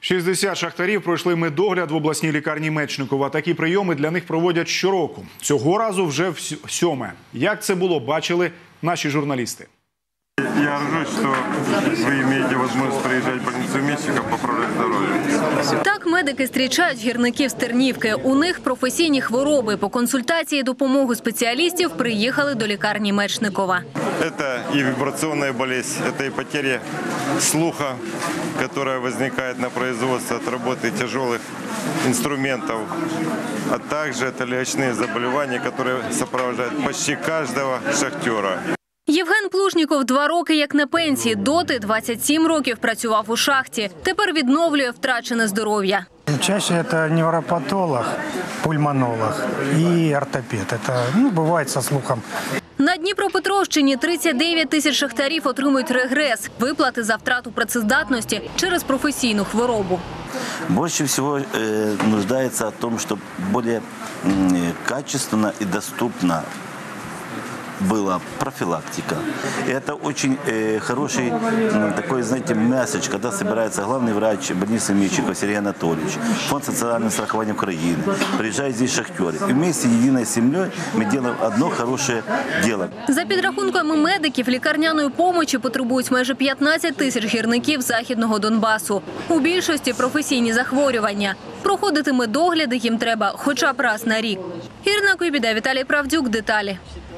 60 шахтарів пройшли медогляд в обласній лікарні Мечникова. Такі прийоми для них проводять щороку. Цього разу вже сьоме. Як це було, бачили наші журналісти. Я горжусь, что вы имеете возможность приезжать в больницу Мечникова, поправлять здоровье. Так медики зустрічають гірників з Тернівки. У них професійні хвороби. По консультації і допомогу спеціалістів приїхали до лікарні Мечникова. Это и вибрационная болезнь, это и потеря слуха, которая возникает на производстве от работы тяжелых инструментов, а также это легочные заболевания, которые сопровождают почти каждого шахтера. Євген Плужніков 2 роки як на пенсії. Доти 27 років працював у шахті. Тепер відновлює втрачене здоров'я. Чаще это невропатолог, пульмонолог и ортопед. Это бывает со слухом. На Дніпропетровщині 39 тисяч шахтарів отримують регрес – виплати за втрату працездатності через професійну хворобу. Больше всего нуждается о том, чтобы более качественно и доступно была профилактика. И это очень хороший такой, знаете, месседж, когда собирается главный врач больницы Мечникова Сергей Анатольевич, Фонд социального страхования Украины, приезжают здесь шахтеры. И вместе, единой семьей, мы делаем одно хорошее дело. За підрахунками медиків, лікарняної помочі потребують майже 15 тисяч гірників Західного Донбасу. У більшості професійні захворювання. Проходити медогляди їм треба хоча б раз на рік. Ірина Куйбіда, Віталій Правдюк. Деталі.